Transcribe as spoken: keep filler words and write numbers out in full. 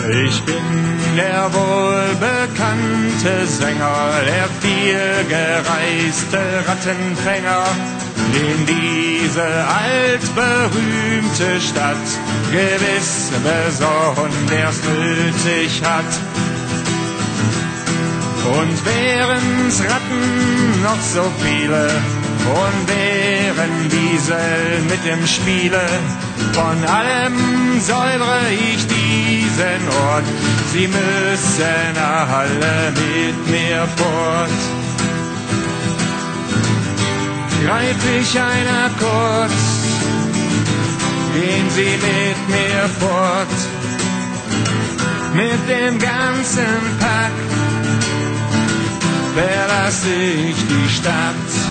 Ich bin der wohlbekannte Sänger, der vielgereiste Rattenfänger, den diese altberühmte Stadt gewiss besonders nötig hat. Und wären's Ratten noch so viele und wären Wiesel mit im Spiele, von allem säubere ich diesen Ort. Sie müssen alle mit mir fort. Greif ich ein Akkord, gehen Sie mit mir fort. Mit dem ganzen Pack verlasse ich die Stadt.